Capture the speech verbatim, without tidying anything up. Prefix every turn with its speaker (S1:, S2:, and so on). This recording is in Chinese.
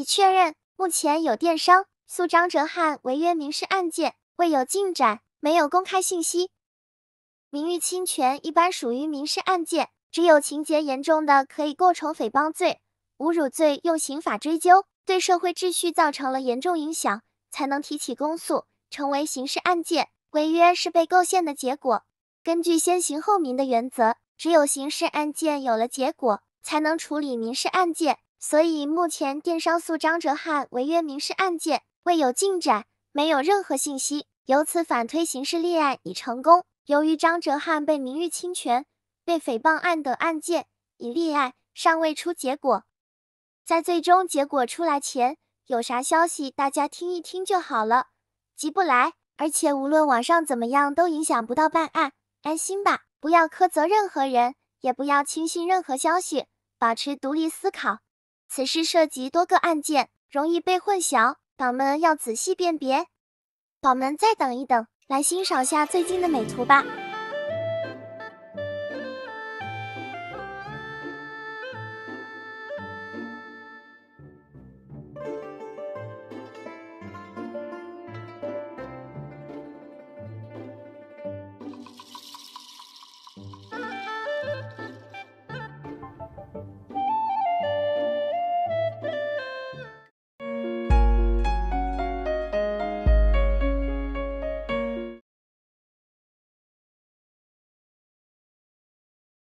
S1: 确认，目前有电商诉张哲瀚违约民事案件未有进展，没有公开信息。名誉侵权一般属于民事案件，只有情节严重的可以构成诽谤罪、侮辱罪，用刑法追究，对社会秩序造成了严重影响，才能提起公诉，成为刑事案件。违约是被构陷的结果。根据先刑后民的原则，只有刑事案件有了结果，才能处理民事案件。所以目前电商诉张哲瀚违约民事案件未有进展，没有任何信息，由此反推刑事立案已成功。由于张哲瀚被名誉侵权、被诽谤案等案件已立案，尚未出结果。在最终结果出来前，有啥消息大家听一听就好了，急不来。而且无论网上怎么样都影响不到办案，安心吧，不要苛责任何人，也不要轻信任何消息，保持独立思考。此事涉及多个案件，容易被混淆，宝们要仔细辨别。宝们再等一等，来欣赏下最近的美图吧。